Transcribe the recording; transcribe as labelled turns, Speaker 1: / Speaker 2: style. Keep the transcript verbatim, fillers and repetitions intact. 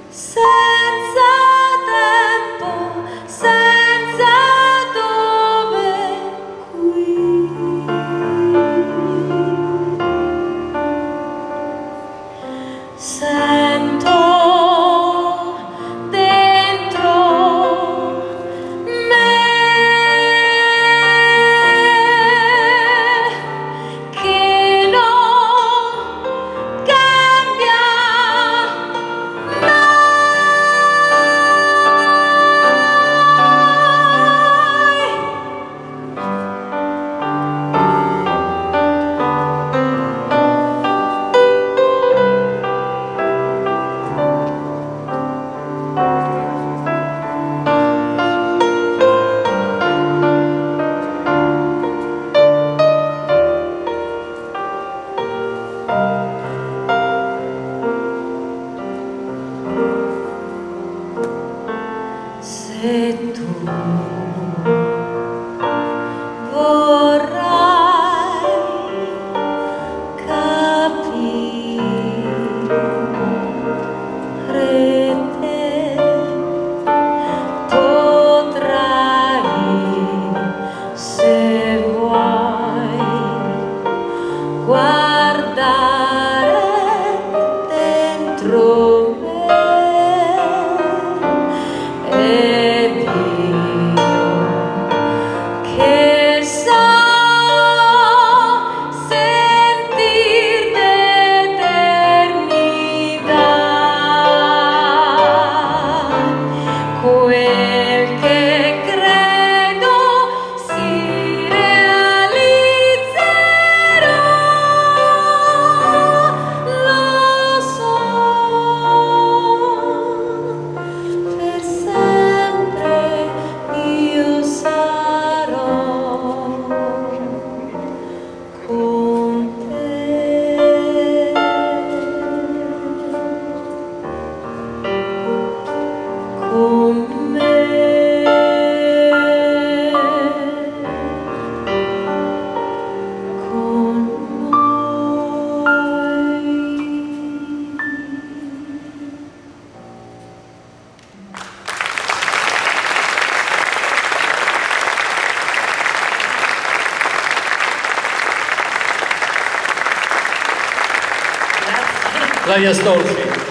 Speaker 1: senza tempo, senza dove qui. Sento dentro me che non cambia mai. Se tu vorrai capire te, potrai, se vuoi, guardare dentro me. Ed io che so sentir d'eternità, quel che credo si realizzerà, lo so, per sempre io sarò con te, con me, con noi.
Speaker 2: Flavia Stolfi.